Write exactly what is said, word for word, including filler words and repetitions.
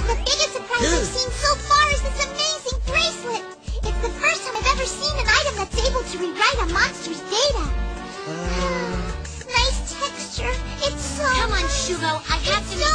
But the biggest surprise I've seen so far is this amazing bracelet. It's the first time I've ever seen an item that's able to rewrite a monster's data. Uh... Nice texture. It's so Come on, nice. Shugo. I have it's to... so